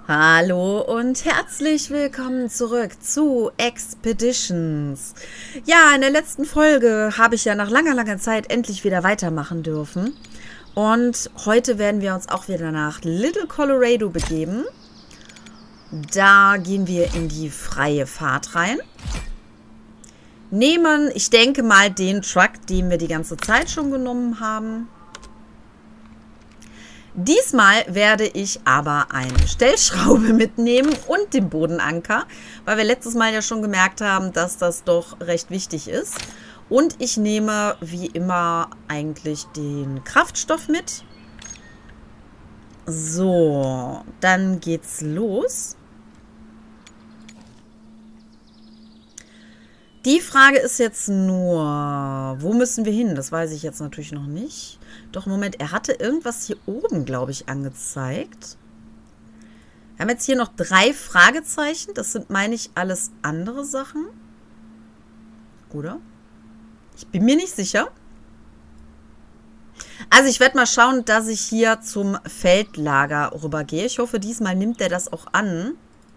Hallo und herzlich willkommen zurück zu Expeditions. Ja, in der letzten Folge habe ich ja nach langer Zeit endlich wieder weitermachen dürfen. Und heute werden wir uns auch wieder nach Little Colorado begeben. Da gehen wir in die freie Fahrt rein. Nehmen, ich denke mal, den Truck, den wir die ganze Zeit schon genommen haben. Diesmal werde ich aber eine Stellschraube mitnehmen und den Bodenanker, weil wir letztes Mal ja schon gemerkt haben, dass das doch recht wichtig ist. Und ich nehme wie immer eigentlich den Kraftstoff mit. So, dann geht's los. Die Frage ist jetzt nur, wo müssen wir hin? Das weiß ich jetzt natürlich noch nicht. Doch, Moment, er hatte irgendwas hier oben, glaube ich, angezeigt. Wir haben jetzt hier noch 3 Fragezeichen. Das sind, meine ich, alles andere Sachen. Oder? Ich bin mir nicht sicher. Also ich werde mal schauen, dass ich hier zum Feldlager rübergehe. Ich hoffe, diesmal nimmt er das auch an.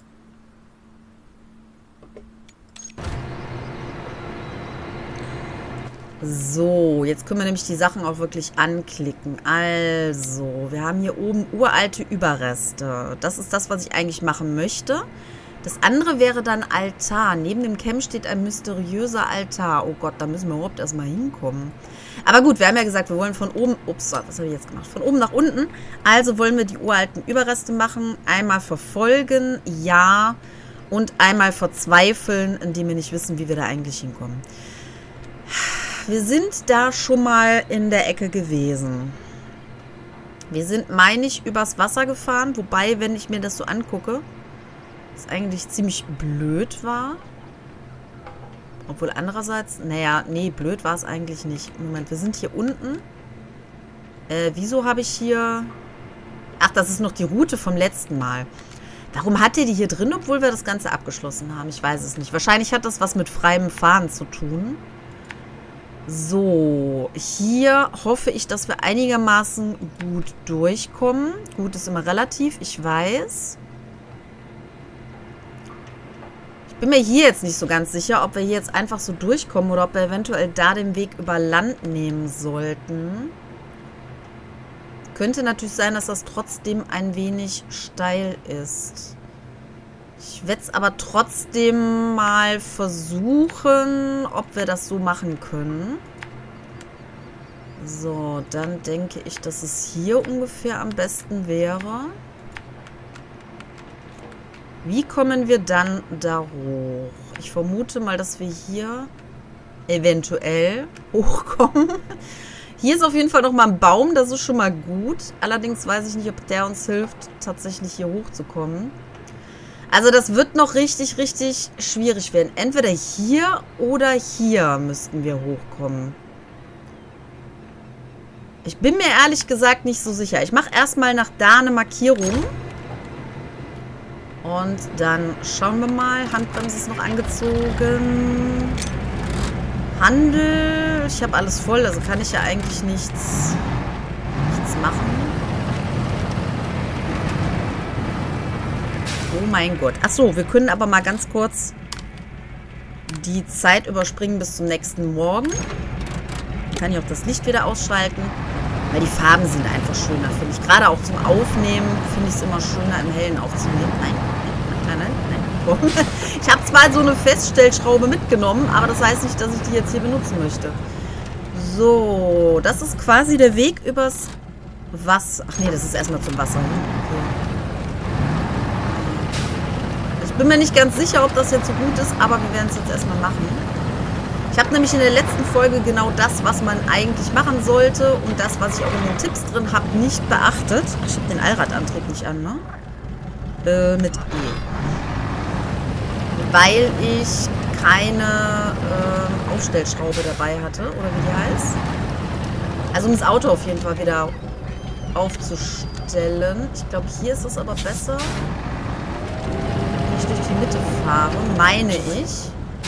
So, jetzt können wir nämlich die Sachen auch wirklich anklicken. Also, wir haben hier oben uralte Überreste. Das ist das, was ich eigentlich machen möchte. Das andere wäre dann Altar. Neben dem Camp steht ein mysteriöser Altar. Oh Gott, da müssen wir überhaupt erstmal hinkommen. Aber gut, wir haben ja gesagt, wir wollen von oben... Ups, was habe ich jetzt gemacht? Von oben nach unten. Also wollen wir die uralten Überreste machen. Einmal verfolgen, ja. Und einmal verzweifeln, indem wir nicht wissen, wie wir da eigentlich hinkommen. Wir sind da schon mal in der Ecke gewesen. Wir sind, meine ich, übers Wasser gefahren. Wobei, wenn ich mir das so angucke, es eigentlich ziemlich blöd war. Obwohl andererseits, naja, nee, blöd war es eigentlich nicht. Moment, wir sind hier unten. Wieso habe ich hier... Ach, das ist noch die Route vom letzten Mal. Warum hat der die hier drin, obwohl wir das Ganze abgeschlossen haben? Ich weiß es nicht. Wahrscheinlich hat das was mit freiem Fahren zu tun. So, hier hoffe ich, dass wir einigermaßen gut durchkommen. Gut ist immer relativ, ich weiß. Ich bin mir hier jetzt nicht so ganz sicher, ob wir hier jetzt einfach so durchkommen oder ob wir eventuell da den Weg über Land nehmen sollten. Könnte natürlich sein, dass das trotzdem ein wenig steil ist. Ich werde es aber trotzdem mal versuchen, ob wir das so machen können. So, dann denke ich, dass es hier ungefähr am besten wäre. Wie kommen wir dann da hoch? Ich vermute mal, dass wir hier eventuell hochkommen. Hier ist auf jeden Fall nochmal ein Baum, das ist schon mal gut. Allerdings weiß ich nicht, ob der uns hilft, tatsächlich hier hochzukommen. Also das wird noch richtig schwierig werden. Entweder hier oder hier müssten wir hochkommen. Ich bin mir ehrlich gesagt nicht so sicher. Ich mache erstmal nach da eine Markierung. Und dann schauen wir mal. Handbremse ist noch angezogen. Handel. Ich habe alles voll, also kann ich ja eigentlich nichts machen. Oh mein Gott. Achso, wir können aber mal ganz kurz die Zeit überspringen bis zum nächsten Morgen. Dann kann ich auch das Licht wieder ausschalten. Weil die Farben sind einfach schöner, finde ich. Gerade auch zum Aufnehmen finde ich es immer schöner, im Hellen aufzunehmen. Nein. Komm. Ich habe zwar so eine Feststellschraube mitgenommen, aber das heißt nicht, dass ich die jetzt hier benutzen möchte. So, das ist quasi der Weg übers Wasser. Ach nee, das ist erstmal zum Wasser. Okay. Ich bin mir nicht ganz sicher, ob das jetzt so gut ist, aber wir werden es jetzt erstmal machen. Ich habe nämlich in der letzten Folge genau das, was man eigentlich machen sollte und das, was ich auch in den Tipps drin habe, nicht beachtet. Ich habe den Allradantrieb nicht an, ne? Mit E. Weil ich keine Aufstellschraube dabei hatte, oder wie die heißt. Also um das Auto auf jeden Fall wieder aufzustellen. Ich glaube, hier ist es aber besser, wenn ich durch die Mitte fahre, meine ich.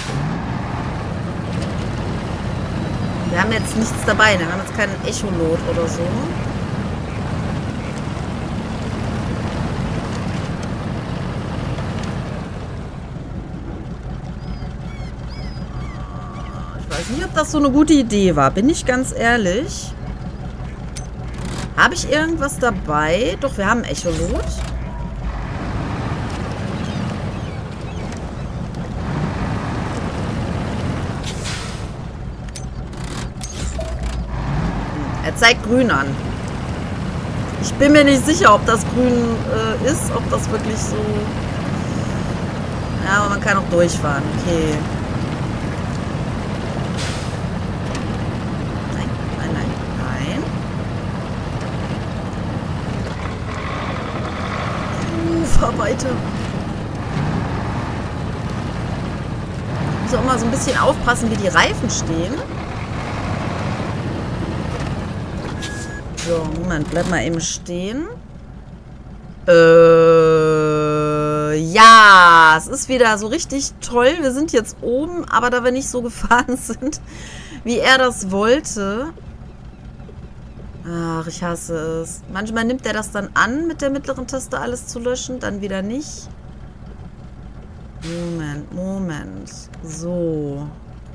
Wir haben jetzt nichts dabei, ne? Wir haben jetzt keinen Echolot oder so. weiß nicht, ob das so eine gute Idee war. Bin ich ganz ehrlich. Habe ich irgendwas dabei? Doch, wir haben Echolot. Er zeigt grün an. Ich bin mir nicht sicher, ob das grün ist, ob das wirklich so... Ja, aber man kann auch durchfahren. Okay. Nein, nein, nein, nein. Fahr weiter. Ich muss auch mal so ein bisschen aufpassen, wie die Reifen stehen. So, Moment, bleib mal eben stehen. Ja, es ist wieder so richtig toll. Wir sind jetzt oben, aber da wir nicht so gefahren sind, wie er das wollte. Ach, ich hasse es. Manchmal nimmt er das dann an, mit der mittleren Taste alles zu löschen, dann wieder nicht. Moment. So.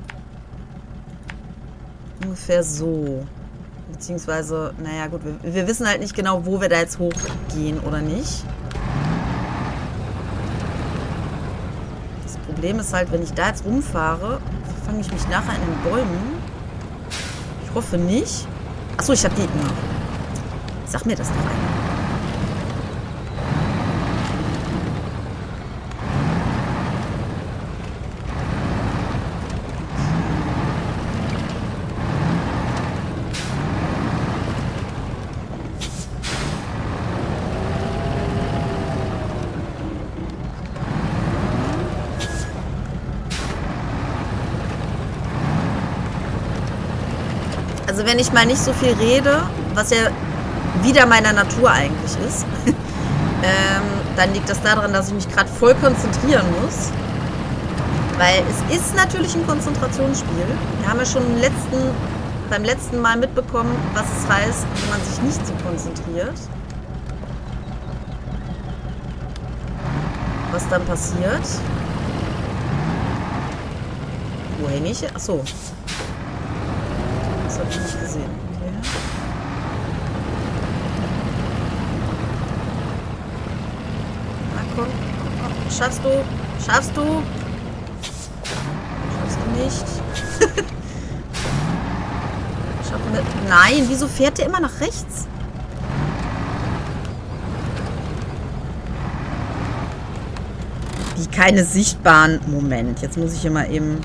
Ungefähr so. Beziehungsweise, naja gut, wir wissen halt nicht genau, wo wir da jetzt hochgehen oder nicht. Das Problem ist halt, wenn ich da jetzt rumfahre, fange ich mich nachher in den Bäumen. Ich hoffe nicht. Achso, ich habe die... Sag mir das doch einmal. Also wenn ich mal nicht so viel rede, was ja wieder meiner Natur eigentlich ist, dann liegt das daran, dass ich mich gerade voll konzentrieren muss. Weil es ist natürlich ein Konzentrationsspiel. Wir haben ja schon beim letzten Mal mitbekommen, was es heißt, wenn man sich nicht so konzentriert. Was dann passiert. Wo hänge ich? Achso. Das habe ich nicht gesehen. Okay. Na komm. Schaffst du? Schaffst du? Schaffst du nicht? Schaffen wir... Nein, wieso fährt der immer nach rechts? Wie keine sichtbaren... Moment, jetzt muss ich hier mal eben...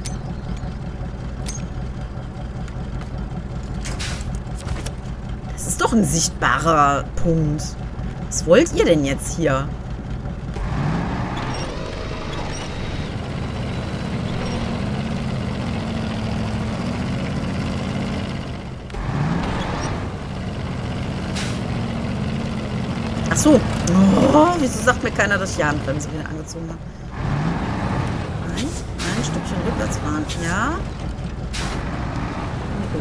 Das ist doch ein sichtbarer Punkt. Was wollt ihr denn jetzt hier? Ach so. Oh, wieso sagt mir keiner, dass ich die Handbremse wieder angezogen habe? Nein, ein Stückchen rückwärts fahren. Ja. Oh.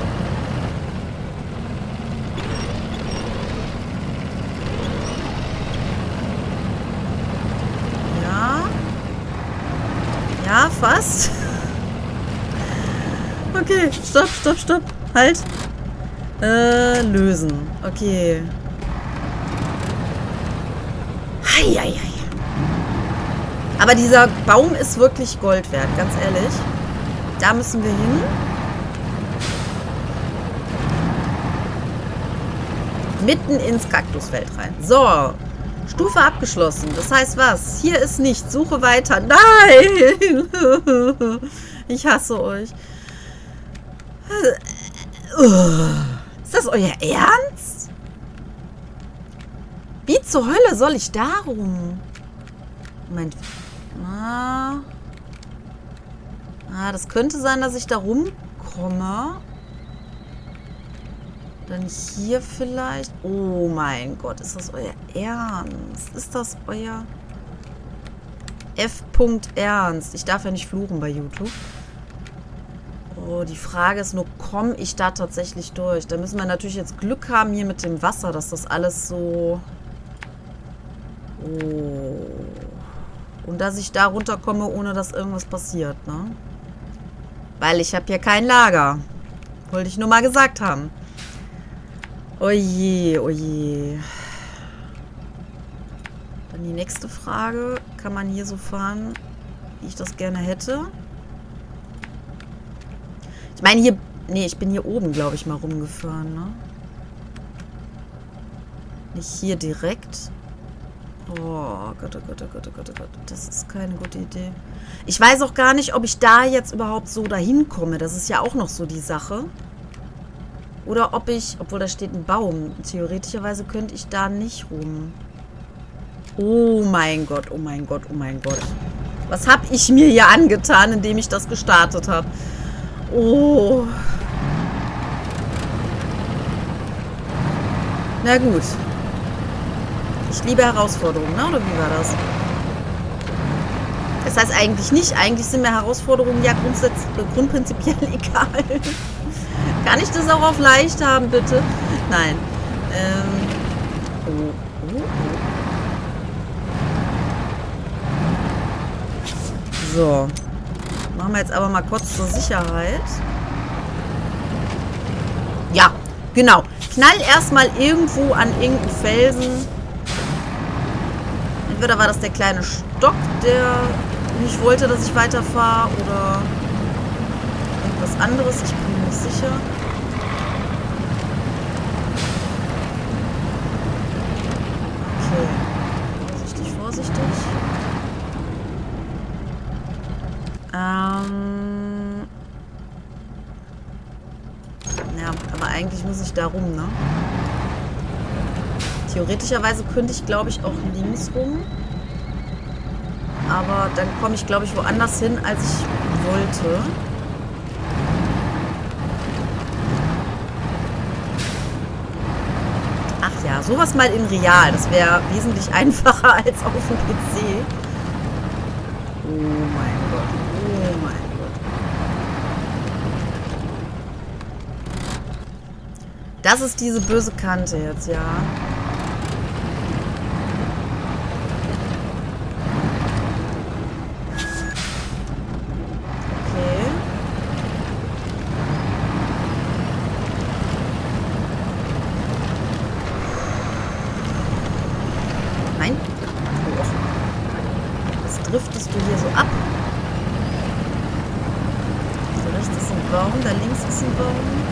Ja, fast. Okay, stopp, stopp, stopp. Halt. Lösen. Okay. Heieiei. Aber dieser Baum ist wirklich Gold wert, ganz ehrlich. Da müssen wir hin. Mitten ins Kaktusfeld rein. So. Stufe abgeschlossen. Das heißt was? Hier ist nichts. Suche weiter. Nein! Ich hasse euch. Ist das euer Ernst? Wie zur Hölle soll ich darum? Moment. Das könnte sein, dass ich da rumkomme. Dann hier vielleicht. Oh mein Gott, ist das euer Ernst? Ist das euer F. Ernst? Ich darf ja nicht fluchen bei YouTube. Oh, die Frage ist nur, komme ich da tatsächlich durch? Da müssen wir natürlich jetzt Glück haben hier mit dem Wasser, dass das alles so... Oh. Und dass ich da runterkomme, ohne dass irgendwas passiert, ne? Weil ich habe hier kein Lager. Wollte ich nur mal gesagt haben. Oje, oje. Dann die nächste Frage. Kann man hier so fahren, wie ich das gerne hätte? Ich meine hier... Nee, ich bin hier oben, glaube ich, mal rumgefahren, ne? Nicht hier direkt. Oh Gott, oh Gott, oh Gott, oh Gott, oh Gott. Das ist keine gute Idee. Ich weiß auch gar nicht, ob ich da jetzt überhaupt so dahin komme. Das ist ja auch noch so die Sache. Oder ob ich... Obwohl, da steht ein Baum. Theoretischerweise könnte ich da nicht rum. Oh mein Gott, oh mein Gott, oh mein Gott. Was habe ich mir hier angetan, indem ich das gestartet habe? Oh. Na gut. Ich liebe Herausforderungen, ne? Oder wie war das? Das heißt eigentlich nicht. Eigentlich sind mir Herausforderungen ja grundprinzipiell egal. Kann ich das auch auf leicht haben, bitte? Nein. Oh. So. Machen wir jetzt aber mal kurz zur Sicherheit. Ja, genau. Knall erstmal irgendwo an irgendeinen Felsen. Entweder war das der kleine Stock, der nicht wollte, dass ich weiterfahre, oder irgendwas anderes. Ich bin mir nicht sicher. Okay. Vorsichtig, vorsichtig. Ja, aber eigentlich muss ich da rum, ne? Theoretischerweise könnte ich, glaube ich, auch links rum. Aber dann komme ich, glaube ich, woanders hin, als ich wollte. Ach ja, sowas mal in real. Das wäre wesentlich einfacher als auf dem PC. Oh mein Gott. Oh mein Gott. Das ist diese böse Kante jetzt, ja. Okay. Nein. Oh. Was driftest du hier so ab? Da rechts ist ein Baum, da links ist ein Baum.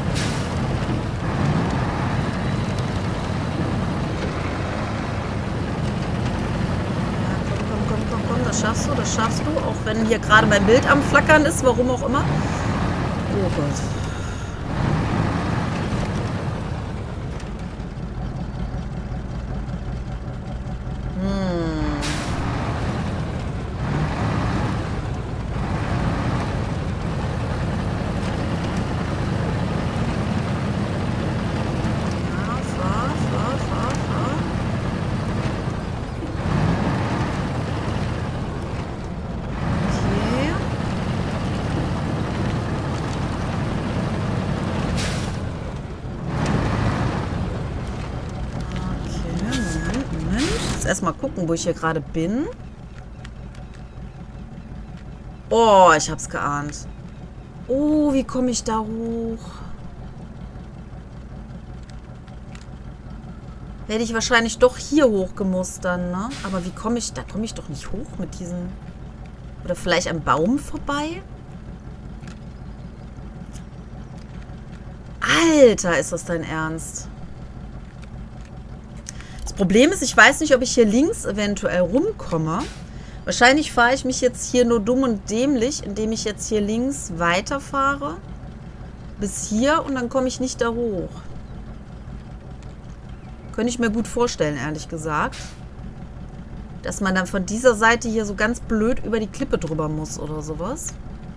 Das schaffst du, auch wenn hier gerade mein Bild am Flackern ist, warum auch immer. Oh Gott. Erstmal gucken, wo ich hier gerade bin. Oh, ich hab's geahnt. Oh, wie komme ich da hoch? Hätte ich wahrscheinlich doch hier hoch gemusst dann, ne? Aber wie komme ich... Da komme ich doch nicht hoch mit diesen... Oder vielleicht am Baum vorbei? Alter, ist das dein Ernst? Das Problem ist, ich weiß nicht, ob ich hier links eventuell rumkomme. Wahrscheinlich fahre ich mich jetzt hier nur dumm und dämlich, indem ich jetzt hier links weiterfahre. Bis hier und dann komme ich nicht da hoch. Könnte ich mir gut vorstellen, ehrlich gesagt. Dass man dann von dieser Seite hier so ganz blöd über die Klippe drüber muss oder sowas.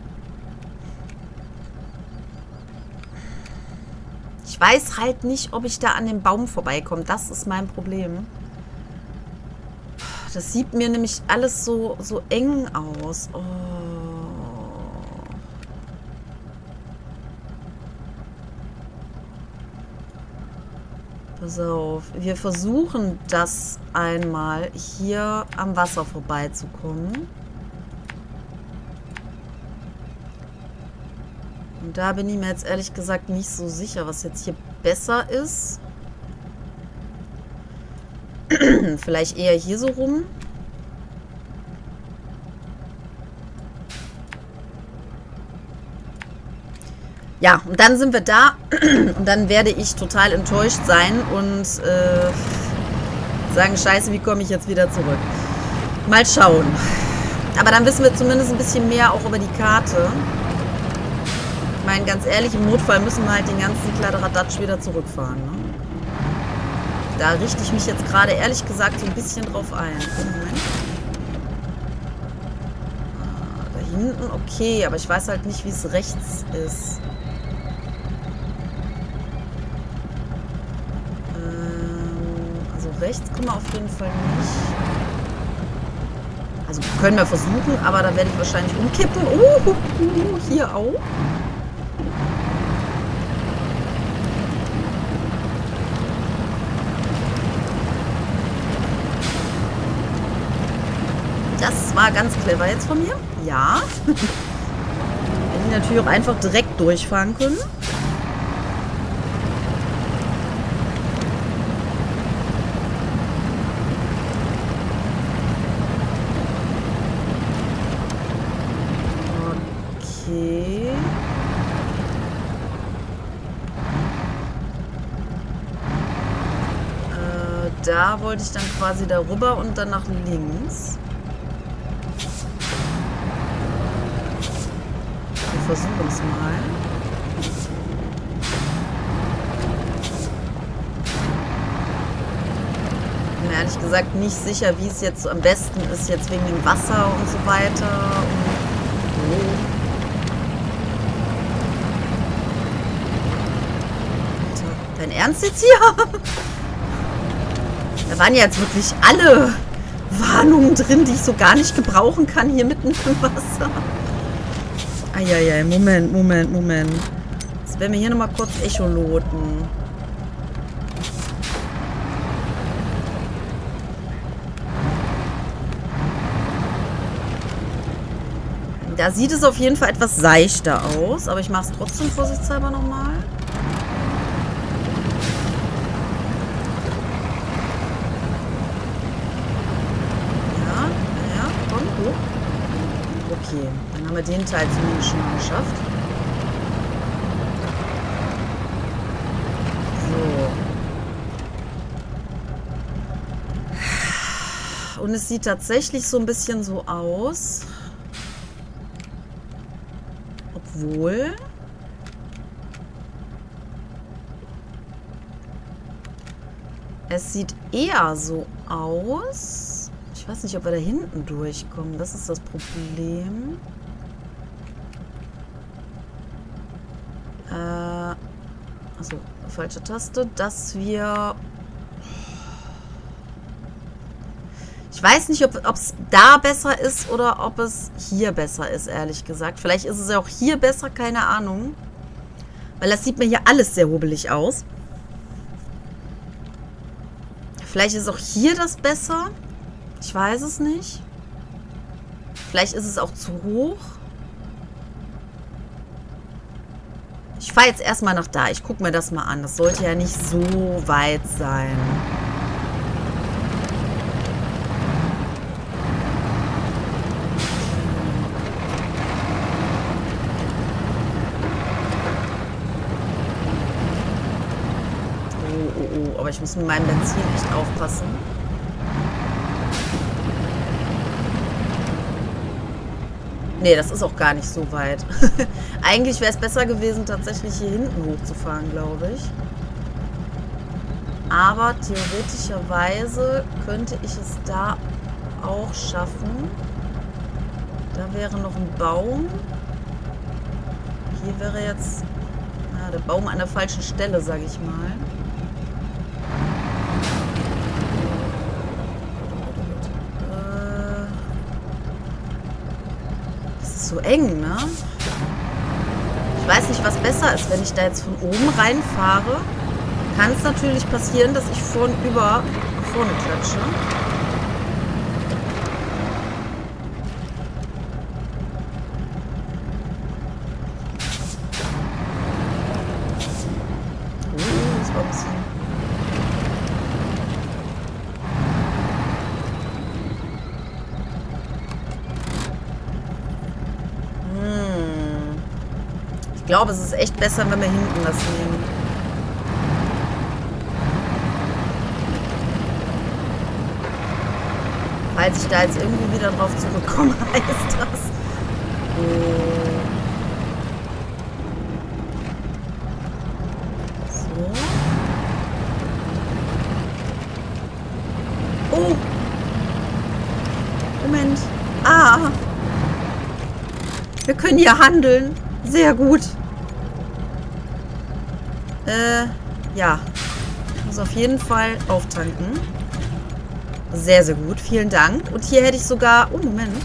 Ich weiß halt nicht, ob ich da an dem Baum vorbeikomme. Das ist mein Problem. Das sieht mir nämlich alles so eng aus. Oh. Pass auf. Wir versuchen das einmal hier am Wasser vorbeizukommen. Und da bin ich mir jetzt ehrlich gesagt nicht so sicher, was jetzt hier besser ist. Vielleicht eher hier so rum. Ja, und dann sind wir da. Und dann werde ich total enttäuscht sein und sagen, scheiße, wie komme ich jetzt wieder zurück? Mal schauen. Aber dann wissen wir zumindest ein bisschen mehr auch über die Karte. Ich meine, ganz ehrlich, im Notfall müssen wir halt den ganzen Kladderadatsch wieder zurückfahren. Ne? Da richte ich mich jetzt gerade ehrlich gesagt so ein bisschen drauf ein. Moment. Da hinten, okay, aber ich weiß halt nicht, wie es rechts ist. Also rechts kommen wir auf jeden Fall nicht. Also können wir versuchen, aber da werde ich wahrscheinlich umkippen. Hier auch. Das war ganz clever jetzt von mir. Ja. Hätte ich natürlich auch einfach direkt durchfahren können. Okay. Da wollte ich dann quasi darüber und dann nach links. Wir versuchen es mal. Bin mir ehrlich gesagt nicht sicher, wie es jetzt so am besten ist, jetzt wegen dem Wasser und so weiter. Alter, dein Ernst jetzt hier? Da waren ja jetzt wirklich alle Warnungen drin, die ich so gar nicht gebrauchen kann, hier mitten im Wasser. Eieiei, Moment. Jetzt werden wir hier nochmal kurz Echoloten. Da sieht es auf jeden Fall etwas seichter aus, aber ich mache es trotzdem vorsichtshalber nochmal. Ja, komm, hoch. Okay, dann haben wir den Teil zumindest schon mal geschafft. So. Und es sieht tatsächlich so ein bisschen so aus. Obwohl. Es sieht eher so aus. Ich weiß nicht, ob wir da hinten durchkommen. Das ist das Problem. Also, falsche Taste. Dass wir... Ich weiß nicht, ob es da besser ist oder ob es hier besser ist, ehrlich gesagt. Vielleicht ist es ja auch hier besser, keine Ahnung. Weil das sieht mir hier alles sehr hobelig aus. Vielleicht ist auch hier das besser. Ich weiß es nicht. Vielleicht ist es auch zu hoch. Ich fahre jetzt erstmal nach da. Ich gucke mir das mal an. Das sollte ja nicht so weit sein. Oh, aber ich muss mit meinem Benzin echt aufpassen. Nee, das ist auch gar nicht so weit. Eigentlich wäre es besser gewesen, tatsächlich hier hinten hochzufahren, glaube ich. Aber theoretischerweise könnte ich es da auch schaffen. Da wäre noch ein Baum. Hier wäre jetzt der Baum an der falschen Stelle, sage ich mal. So eng, ne? Ich weiß nicht, was besser ist. Wenn ich da jetzt von oben reinfahre, kann es natürlich passieren, dass ich vorne klatsche. Ich glaube, es ist echt besser, wenn wir hinten das nehmen. Falls ich da jetzt irgendwie wieder drauf zurückkomme, heißt das. So. Oh. Moment. Ah. Wir können hier handeln. Sehr gut. Ja. Ich muss auf jeden Fall auftanken. Sehr, sehr gut. Vielen Dank. Und hier hätte ich sogar... Oh, Moment.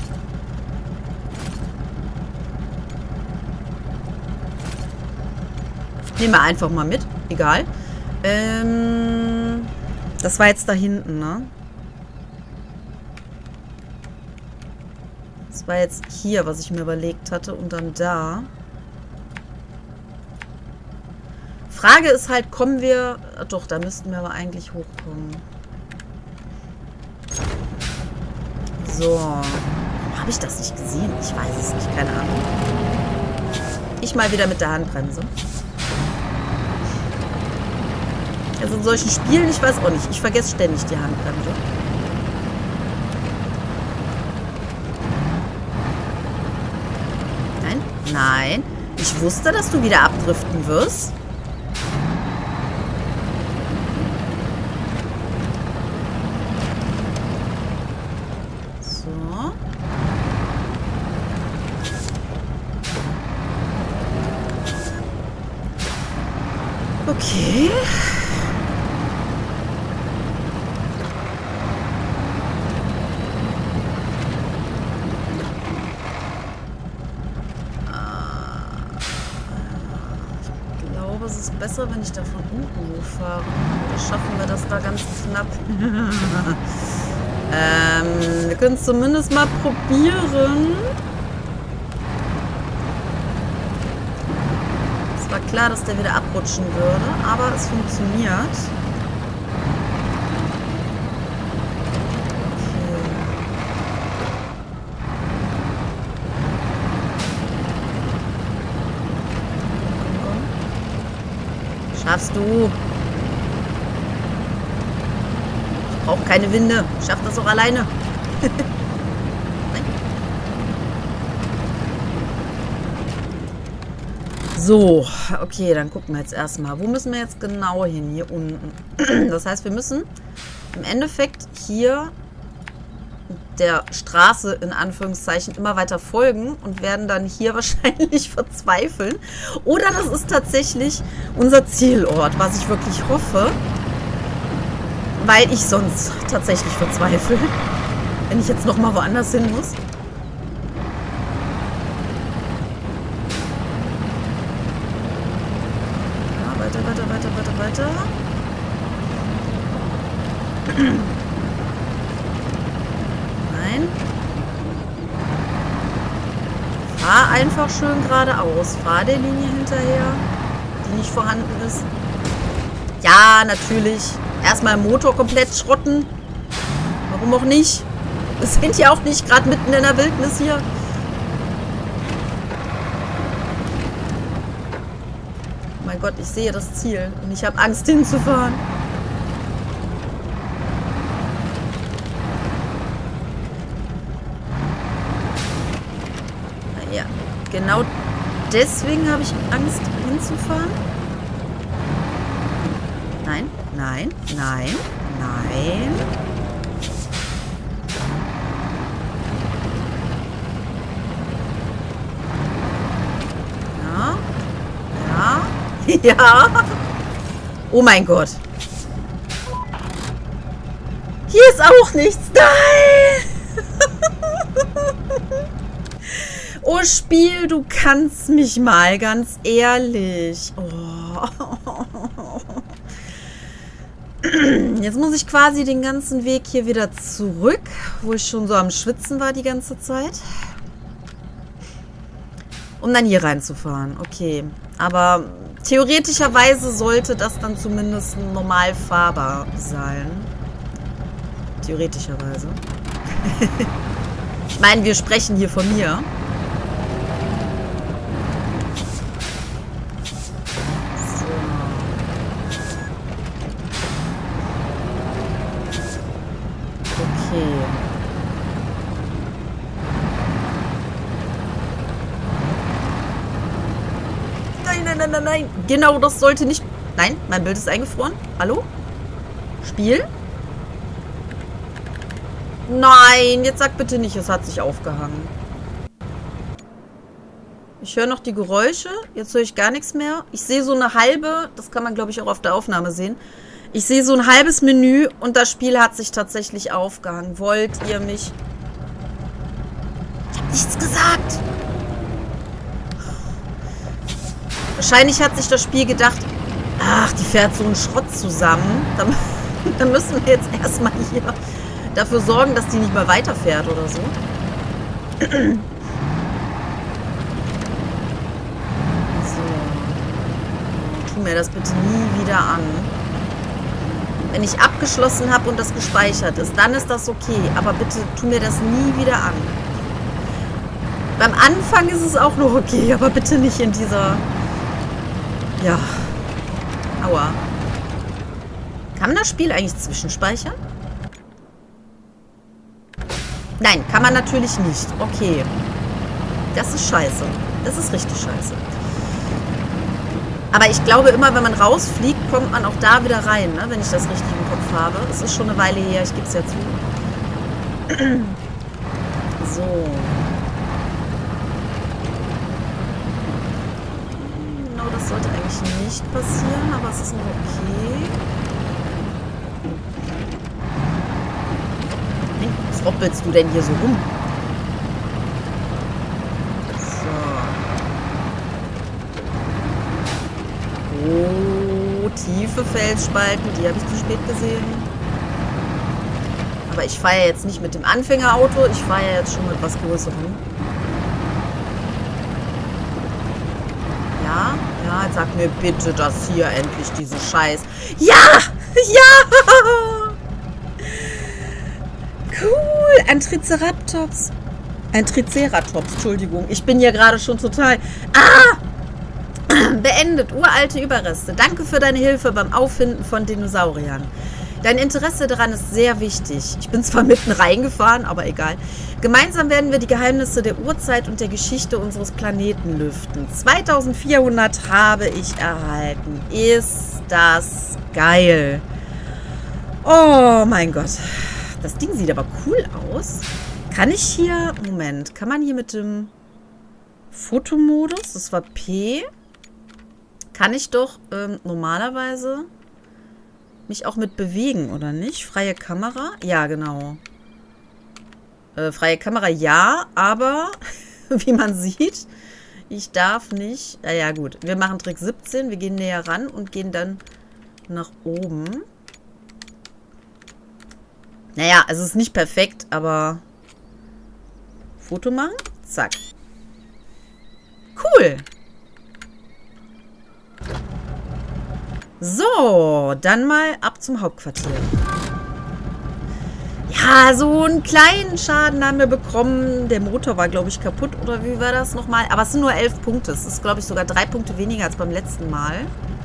Nehmen wir einfach mal mit. Egal. Das war jetzt da hinten, ne? Das war jetzt hier, was ich mir überlegt hatte. Und dann da. Frage ist halt, kommen wir... Doch, da müssten wir aber eigentlich hochkommen. So. Warum habe ich das nicht gesehen? Ich weiß es nicht. Keine Ahnung. Ich mal wieder mit der Handbremse. Also in solchen Spielen, ich weiß auch nicht. Ich vergesse ständig die Handbremse. Nein? Nein. Ich wusste, dass du wieder abdriften wirst. Okay. Ich glaube, es ist besser, wenn ich da von unten hochfahre. Oder schaffen wir das da ganz knapp? Wir können es zumindest mal probieren. War klar, dass der wieder abrutschen würde, aber es funktioniert. Okay. Schaffst du. Ich brauche keine Winde. Ich schaff das auch alleine. So, okay, dann gucken wir jetzt erstmal. Wo müssen wir jetzt genau hin? Hier unten. Das heißt, wir müssen im Endeffekt hier der Straße in Anführungszeichen immer weiter folgen und werden dann hier wahrscheinlich verzweifeln. Oder das ist tatsächlich unser Zielort, was ich wirklich hoffe, weil ich sonst tatsächlich verzweifle, wenn ich jetzt nochmal woanders hin muss. Weiter. Nein. Fahr einfach schön geradeaus. Fahr der Linie hinterher, die nicht vorhanden ist. Ja, natürlich. Erstmal Motor komplett schrotten. Warum auch nicht? Wir sind ja auch nicht gerade mitten in der Wildnis hier. Mein Gott, ich sehe das Ziel und ich habe Angst hinzufahren. Ja, genau deswegen habe ich Angst hinzufahren. Nein, nein, nein, nein. Ja, ja. Ja. Oh mein Gott. Hier ist auch nichts. Nein. Oh Spiel, du kannst mich mal, ganz ehrlich. Oh. Jetzt muss ich quasi den ganzen Weg hier wieder zurück, wo ich schon so am Schwitzen war die ganze Zeit. Um dann hier reinzufahren. Okay. Aber theoretischerweise sollte das dann zumindest normal fahrbar sein. Theoretischerweise. Ich meine, wir sprechen hier von mir. nein. Genau, das sollte nicht... Nein, mein Bild ist eingefroren. Hallo? Spiel? Nein, jetzt sag bitte nicht, es hat sich aufgehangen. Ich höre noch die Geräusche. Jetzt höre ich gar nichts mehr. Ich sehe so eine halbe... Das kann man, glaube ich, auch auf der Aufnahme sehen. Ich sehe so ein halbes Menü und das Spiel hat sich tatsächlich aufgehangen. Wollt ihr mich... Ich habe nichts gesagt. Wahrscheinlich hat sich das Spiel gedacht, ach, die fährt so einen Schrott zusammen. Dann müssen wir jetzt erstmal hier dafür sorgen, dass die nicht mehr weiterfährt oder so. So. Tu mir das bitte nie wieder an. Wenn ich abgeschlossen habe und das gespeichert ist, dann ist das okay. Aber bitte tu mir das nie wieder an. Beim Anfang ist es auch noch okay, aber bitte nicht in dieser... Ja. Aua. Kann man das Spiel eigentlich zwischenspeichern? Nein, kann man natürlich nicht. Okay. Das ist scheiße. Das ist richtig scheiße. Aber ich glaube immer, wenn man rausfliegt, kommt man auch da wieder rein, ne? Wenn ich das richtig im Kopf habe. Es ist schon eine Weile her, ich gebe es ja zu. So. Genau, das sollte eigentlich nicht passieren, aber es ist noch okay. Was roppelst du denn hier so rum? Oh, tiefe Felsspalten, die habe ich zu spät gesehen. Aber ich fahre ja jetzt nicht mit dem Anfängerauto, ich fahre ja jetzt schon mit was Größerem. Ja, ja, jetzt sag mir bitte, dass hier endlich diese Scheiß... Ja! Ja! Cool, ein Triceratops. Ein Triceratops, Entschuldigung. Ich bin hier gerade schon total... Ah! Beendet, uralte Überreste. Danke für deine Hilfe beim Auffinden von Dinosauriern. Dein Interesse daran ist sehr wichtig. Ich bin zwar mitten reingefahren, aber egal. Gemeinsam werden wir die Geheimnisse der Urzeit und der Geschichte unseres Planeten lüften. 2400 habe ich erhalten. Ist das geil. Oh mein Gott. Das Ding sieht aber cool aus. Kann ich hier... Moment, kann man hier mit dem Fotomodus, das war P... Kann ich doch normalerweise mich auch mit bewegen, oder nicht? Freie Kamera? Ja, genau. Freie Kamera, ja, aber wie man sieht, ich darf nicht... Ja, gut. Wir machen Trick 17. Wir gehen näher ran und gehen dann nach oben. Naja, es ist nicht perfekt, aber... Foto machen? Zack. Cool. So, dann mal ab zum Hauptquartier. Ja, so einen kleinen Schaden haben wir bekommen. Der Motor war, glaube ich, kaputt. Oder wie war das nochmal? Aber es sind nur 11 Punkte. Es ist, glaube ich, sogar 3 Punkte weniger als beim letzten Mal.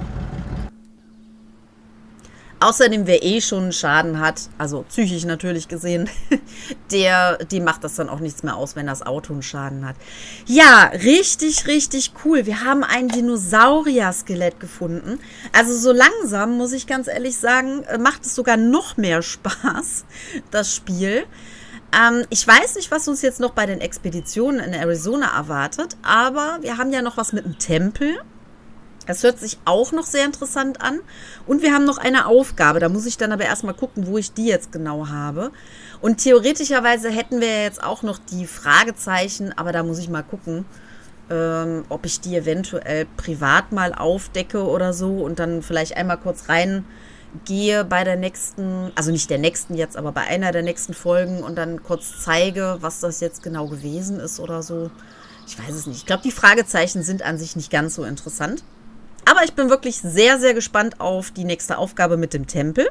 Außerdem, wer eh schon einen Schaden hat, also psychisch natürlich gesehen, dem macht das dann auch nichts mehr aus, wenn das Auto einen Schaden hat. Ja, richtig, richtig cool. Wir haben ein Dinosaurier-Skelett gefunden. Also so langsam, muss ich ganz ehrlich sagen, macht es sogar noch mehr Spaß, das Spiel. Ich weiß nicht, was uns jetzt noch bei den Expeditionen in Arizona erwartet, aber wir haben ja noch was mit dem Tempel. Das hört sich auch noch sehr interessant an. Und wir haben noch eine Aufgabe. Da muss ich dann aber erstmal gucken, wo ich die jetzt genau habe. Und theoretischerweise hätten wir jetzt auch noch die Fragezeichen. Aber da muss ich mal gucken, ob ich die eventuell privat mal aufdecke oder so. Und dann vielleicht einmal kurz reingehe bei der nächsten, also nicht der nächsten jetzt, aber bei einer der nächsten Folgen. Und dann kurz zeige, was das jetzt genau gewesen ist oder so. Ich weiß es nicht. Ich glaube, die Fragezeichen sind an sich nicht ganz so interessant. Aber ich bin wirklich sehr, sehr gespannt auf die nächste Aufgabe mit dem Tempel.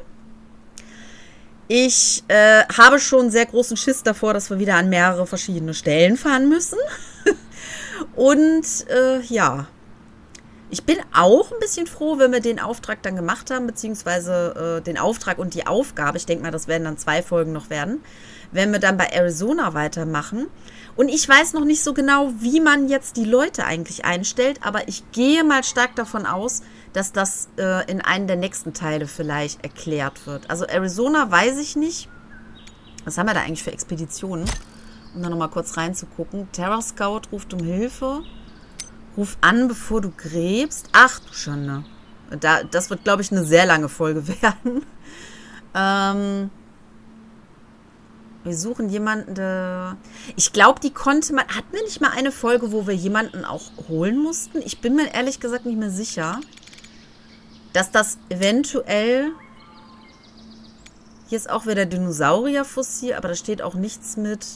Ich habe schon sehr großen Schiss davor, dass wir wieder an mehrere verschiedene Stellen fahren müssen. Und ja, Ich bin auch ein bisschen froh, wenn wir den Auftrag dann gemacht haben, beziehungsweise den Auftrag und die Aufgabe. Ich denke mal, das werden dann 2 Folgen noch werden, wenn wir dann bei Arizona weitermachen. Und ich weiß noch nicht so genau, wie man jetzt die Leute eigentlich einstellt, aber ich gehe mal stark davon aus, dass das in einem der nächsten Teile vielleicht erklärt wird. Also Arizona weiß ich nicht. Was haben wir da eigentlich für Expeditionen? Um da nochmal kurz reinzugucken. Terror Scout ruft um Hilfe. Ruf an, bevor du gräbst. Ach du Schande. Das wird, glaube ich, eine sehr lange Folge werden. Wir suchen jemanden, ich glaube, die konnte man... Hatten wir nicht mal eine Folge, wo wir jemanden auch holen mussten? Ich bin mir ehrlich gesagt nicht mehr sicher, dass das eventuell... Hier ist auch wieder Dinosaurierfossil, aber da steht auch nichts mit...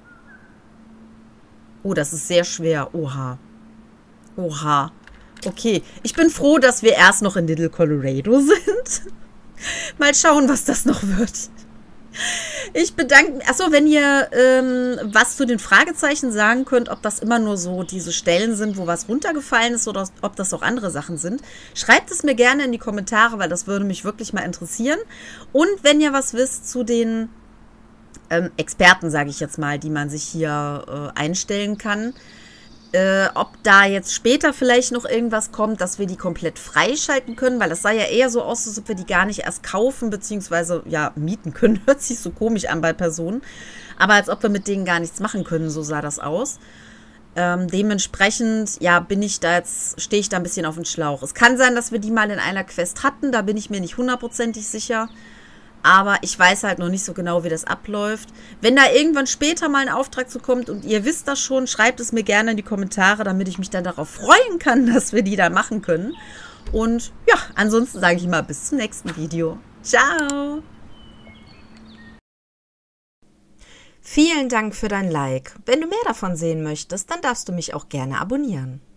Oh, das ist sehr schwer. Oha. Oha. Okay. Ich bin froh, dass wir erst noch in Little Colorado sind. Mal schauen, was das noch wird. Ich bedanke mich. Achso, wenn ihr was zu den Fragezeichen sagen könnt, ob das immer nur so diese Stellen sind, wo was runtergefallen ist oder ob das auch andere Sachen sind, schreibt es mir gerne in die Kommentare, weil das würde mich wirklich mal interessieren. Und wenn ihr was wisst zu den Experten, sage ich jetzt mal, die man sich hier einstellen kann, ob da jetzt später vielleicht noch irgendwas kommt, dass wir die komplett freischalten können, weil das sah ja eher so aus, als ob wir die gar nicht erst kaufen, beziehungsweise, ja, mieten können. Hört sich so komisch an bei Personen. Aber als ob wir mit denen gar nichts machen können, so sah das aus. Dementsprechend, ja, stehe ich da ein bisschen auf den Schlauch. Es kann sein, dass wir die mal in einer Quest hatten, da bin ich mir nicht hundertprozentig sicher. Aber ich weiß halt noch nicht so genau, wie das abläuft. Wenn da irgendwann später mal ein Auftrag zu kommt und ihr wisst das schon, schreibt es mir gerne in die Kommentare, damit ich mich dann darauf freuen kann, dass wir die dann machen können. Und ja, ansonsten sage ich mal bis zum nächsten Video. Ciao! Vielen Dank für dein Like. Wenn du mehr davon sehen möchtest, dann darfst du mich auch gerne abonnieren.